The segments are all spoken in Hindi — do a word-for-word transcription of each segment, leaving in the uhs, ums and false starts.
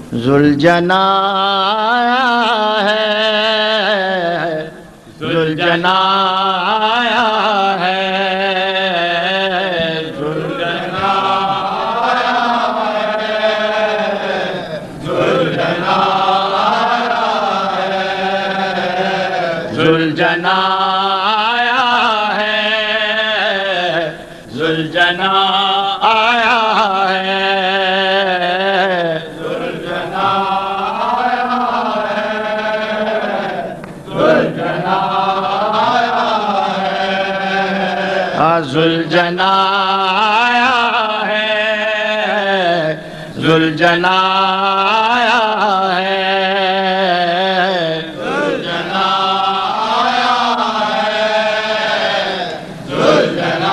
जुलजना है, जुलजना है, जुलजना है, जुलजना है, जुलजना है, जुलजना आया है, जुलजना आया है, जुलजना आया है, जुलजना आया है, जुलजना आया है, जुलजना आया है, जुलजना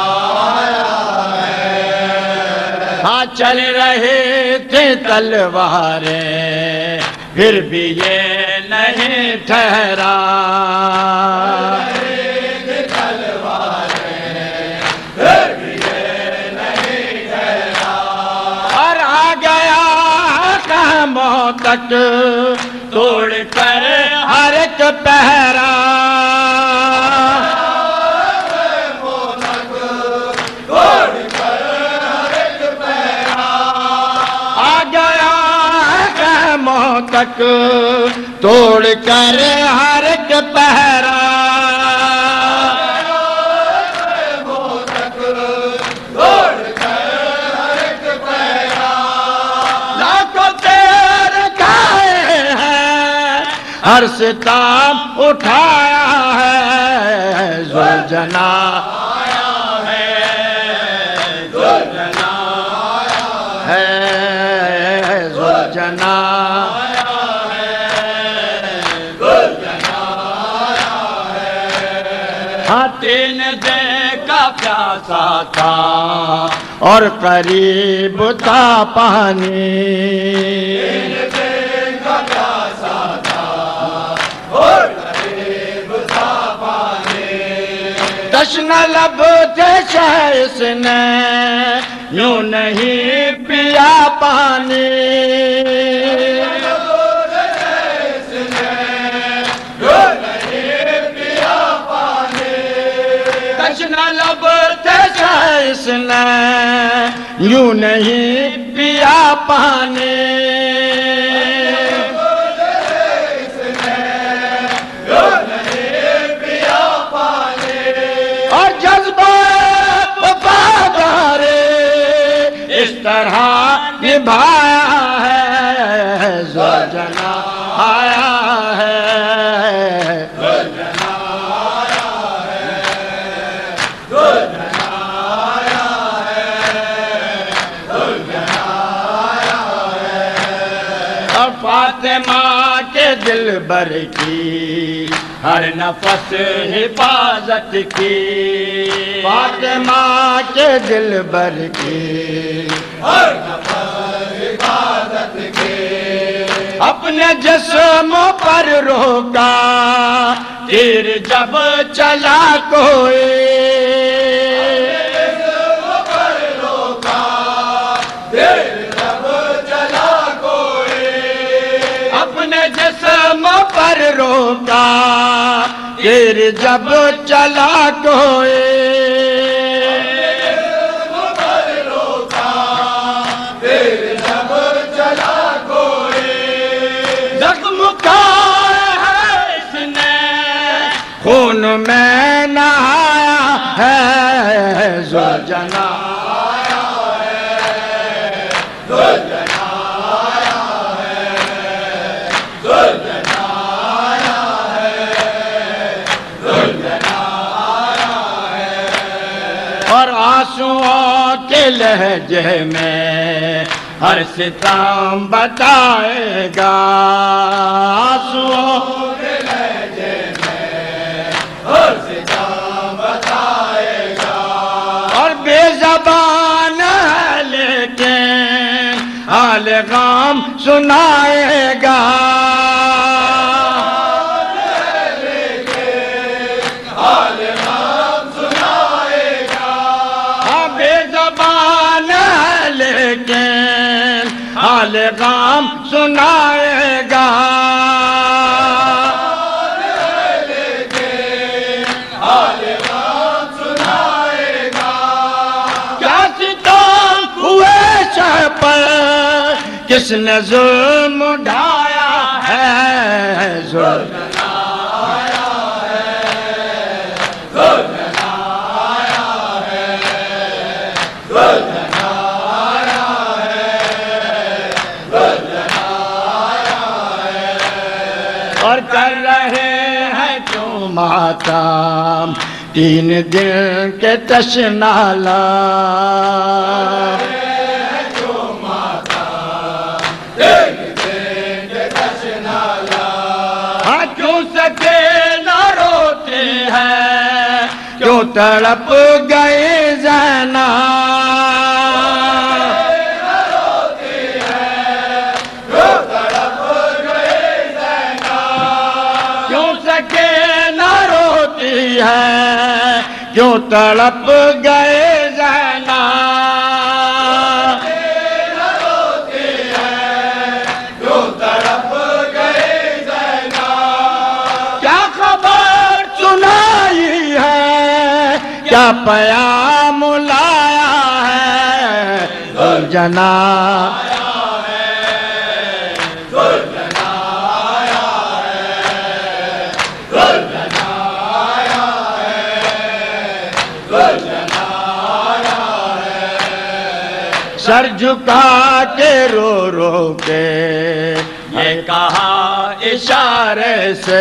हाँ चल रहे थे तलवारें फिर भी ये नहीं ठहरा, फिर भी ये नहीं ठहरा, और आ गया क़यामों तक तोड़ कर हर एक पहरा, तक तोड़ कर हर एक पहरा, तक तोड़ कर हर एक पहरा, लाखों तेर खाए हैं हर सिताब उठाया है, जुलजना आया है, जुलजना है, जुलजना हाँ तीन दिन का प्यासा था और करीब था पानी, तीन दिन का प्यासा था और करीब था पानी, तश्ना लब थे शायद इसने यूं नहीं पिया पानी, तश्ना लब थे शायद इसने यूं नहीं पिया पानी, और जज्बा वफादारी इस तरह निभाया है, जुलजना आया है, जुलजना आया है, जुलजना आया है, जुलजना आया है, और फातिमा के दिल भर की हर नफस हिफाजत की, फातिमा के दिल भर की हर नफस हिफाजत की, अपने जिस्म पर रोका तीर जब चला कोई, जिस्म पर रोका तीर जब चला कोई, अपने जिस्म पर रोका तीर जब चला कोई, पर रोका तीर जब चला कोई, जख्म का है इसने खून में नहाया है, जुलजना आया है, जुलजना आया है, जुलजना आया है, जुलजना आया है, और आंसुओं के लहजे में हर सितम बताएगा, आंसुओं के लहजे में हर सितम बताएगा, और बेज़बान है लेकिन हाल गम सुनाएगा, हाल गम सुनाएगा, हाँ बेज़बान है लेकिन हाल गम सुनाएगा। क्या सितम हुए शह पर किसने जुल्म ढाया है, जुल्म ढाया है, जुल्म ढाया है, जुल्म ढाया है, जुल्म ढाया है। और कर रहे हैं क्यों मातम तीन दिन के तशनाला, क्यों तड़प गए ज़ैना, क्यों तड़प गए ज़ैना, क्यों सके न रोती है, क्यों तड़प गए ज़ैना, क्यों तड़प गए ज़ैना। क्या खबर सुनाई है, क्या पयाम लाया है, सुलझना आया है, सुलझना आया है, सुलझना आया है, सुलझना आया है। सर झुका के रो रो के ये कहा इशारे से,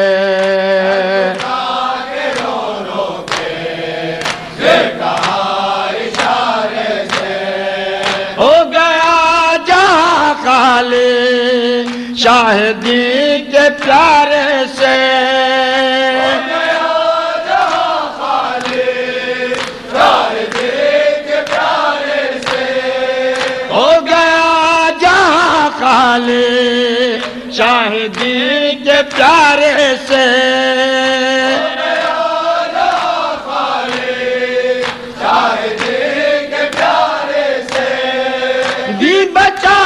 शाहिदी के प्यारे से, हो गया जहां खाली शाहिदी के प्यारे से, हो गया जहां खाली शाहिदी के प्यारे से, हो गया जहां खाली शाहिदी के प्यारे से। दी बचा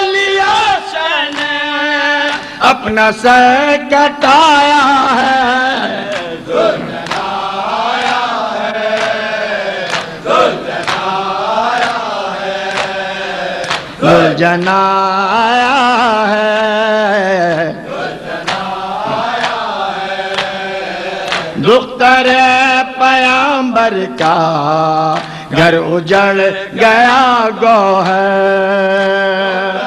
अपना सर कटाया है, जुल्म आया है, जुल्म आया है, जुल्म आया है, जुल्म आया है। दुख्तर पैगंबर का घर उजड़ गया गौहर,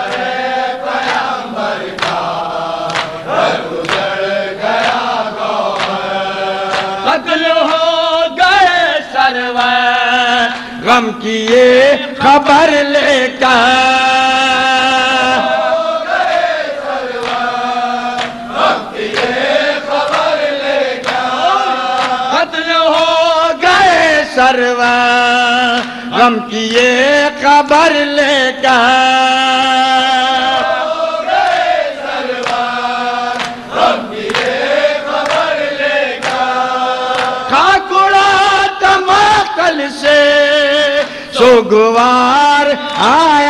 गम की ये खबर लेकर, गम की ये खबर लेकर, कत्ल हो गए सरवर, गम की ये खबर लेकर, गम की ये खबर लेकर। खाकुड़ा तमाकल से सोगवार आया